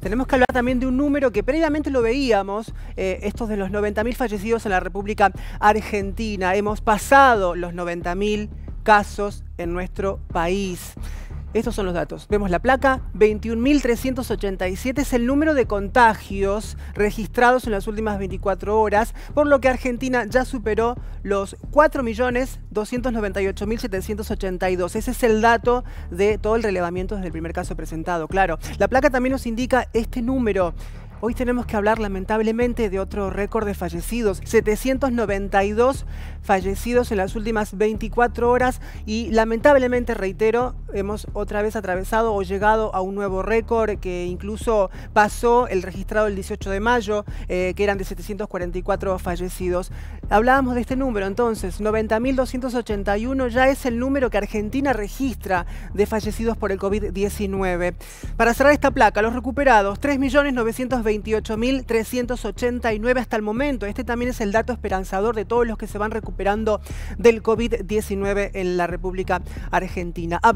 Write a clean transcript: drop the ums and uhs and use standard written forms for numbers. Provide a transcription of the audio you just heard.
Tenemos que hablar también de un número que previamente lo veíamos, estos de los 90.000 fallecidos en la República Argentina. Hemos pasado los 90.000 casos en nuestro país. Estos son los datos. Vemos la placa, 21.387 es el número de contagios registrados en las últimas 24 horas, por lo que Argentina ya superó los 4.298.782. Ese es el dato de todo el relevamiento desde el primer caso presentado, claro. La placa también nos indica este número. Hoy tenemos que hablar lamentablemente de otro récord de fallecidos, 792 fallecidos en las últimas 24 horas y lamentablemente, reitero, hemos otra vez atravesado o llegado a un nuevo récord que incluso pasó el registrado el 18 de mayo, que eran de 744 fallecidos. Hablábamos de este número entonces, 90.281 ya es el número que Argentina registra de fallecidos por el COVID-19. Para cerrar esta placa, los recuperados, 3.928.389 hasta el momento. Este también es el dato esperanzador de todos los que se van recuperando del COVID-19 en la República Argentina.